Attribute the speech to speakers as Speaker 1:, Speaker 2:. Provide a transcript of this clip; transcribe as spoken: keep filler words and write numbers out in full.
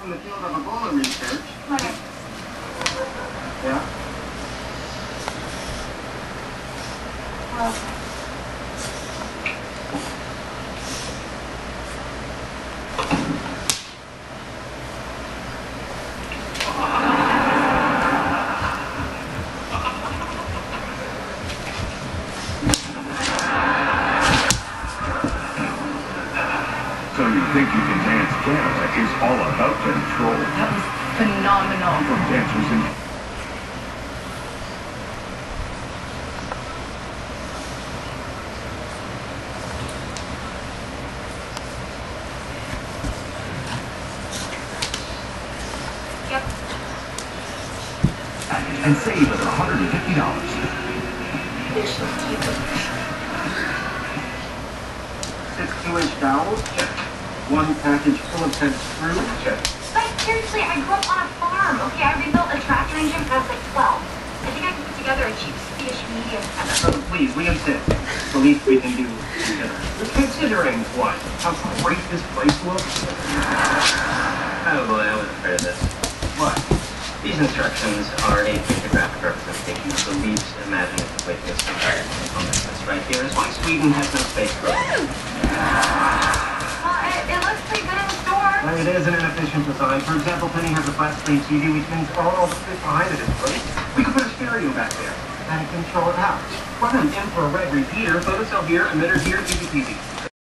Speaker 1: from the field of Ebola research.
Speaker 2: Okay.
Speaker 1: Yeah?
Speaker 2: Well,
Speaker 3: So you think you can dance Canada is all about control.
Speaker 2: that was phenomenal.
Speaker 3: From dancers in...
Speaker 2: Yep.
Speaker 3: and save us one hundred fifty dollars.
Speaker 1: Six two-inch dowels. Check. One package full of ten screws. Check.
Speaker 2: But seriously, I grew up on a farm. Okay, I rebuilt a tractor engine when I was like twelve. I think I can put together a cheap Swedish medium setup.
Speaker 1: So please, we insist. The least we can do is consider. Considering what? How great this place looks?
Speaker 4: Oh boy, I was afraid of this.
Speaker 1: What?
Speaker 4: These instructions are a pictographic representation of the least imaginative way to compare components. This right here is why Sweden has no space program.
Speaker 2: Well, it, it looks pretty good in the store.
Speaker 1: Well, it is an inefficient design. For example, Penny has a flat screen T V, which means all the space behind it is free. We could put a stereo back there and control it out. Run an infrared repeater, photocell here, emitter here, easy peasy.